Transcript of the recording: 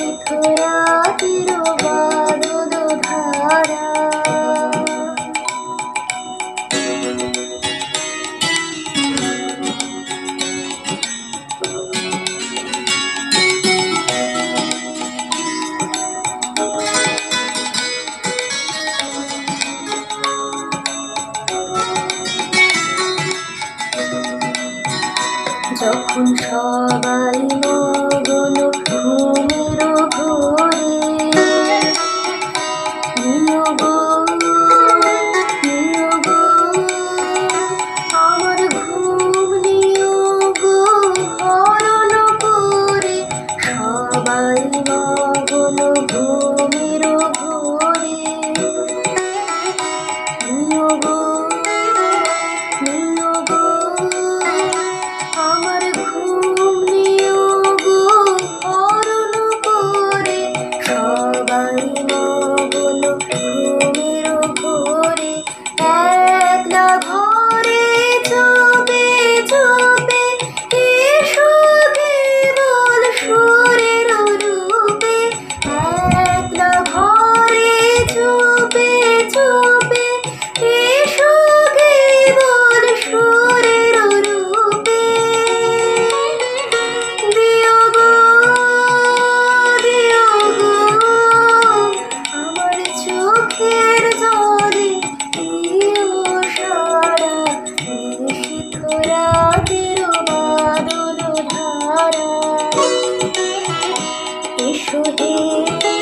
রাতের বাদল ধারা। যখন সবাই মগন ঘুমের ঘোরে, নিও গো নিও গো আমার ঘুম, নিও গো হরণ করে। সবাই মগন ঘুমের ঘোরে, নিও গো নিও গো আমার ঘুম, নিও গো হরণ করে। সবাই মগন ঘুমের ঘোরে, একলা ঘরে চুপে চুপে এসো কেবল সুরের রূপে। একলা ঘরে চুপে চুপে এসো কেবল সুরের রূপে। দিও গো দিও গো আমার চোখের জলে, দিও সারা নিশীথ রাতের বাদল ধারা। এসো হে